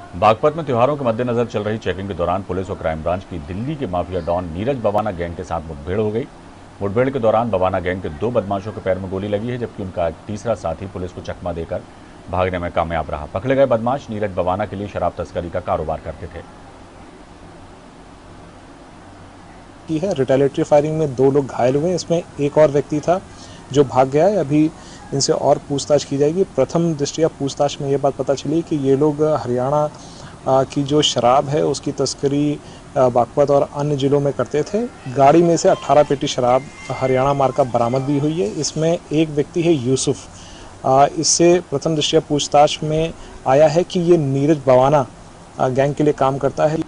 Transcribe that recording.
बागपत में त्योहारों के मद्देनजर चल रही चेकिंग के दौरान पुलिस और क्राइम ब्रांच की दिल्ली के mafia don Neeraj Bawana gang के साथ मुठभेड़ हो गई। मुठभेड़ के दौरान बवाना गैंग के 2 बदमाशों के पैर में गोली लगी है, जबकि उनका एक तीसरा साथी पुलिस को चकमा देकर भागने में कामयाब रहा। पकड़े गए बदमाश नीरज बवाना के लिए शराब तस्करी का कारोबार करते थे। की है रिटेलिएटरी फायरिंग में 2 लोग घायल हुए। इसमें एक और व्यक्ति था जो भाग गया है। अभी इनसे और पूछताछ की जाएगी। प्रथम दृष्टया पूछताछ में ये बात पता चली कि ये लोग हरियाणा की जो शराब है उसकी तस्करी बागपत और अन्य जिलों में करते थे। गाड़ी में से 18 पेटी शराब हरियाणा मार्का बरामद भी हुई है। इसमें एक व्यक्ति है यूसुफ। इससे प्रथम दृष्टया पूछताछ में आया है कि ये नीरज बवाना गैंग के लिए काम करता है।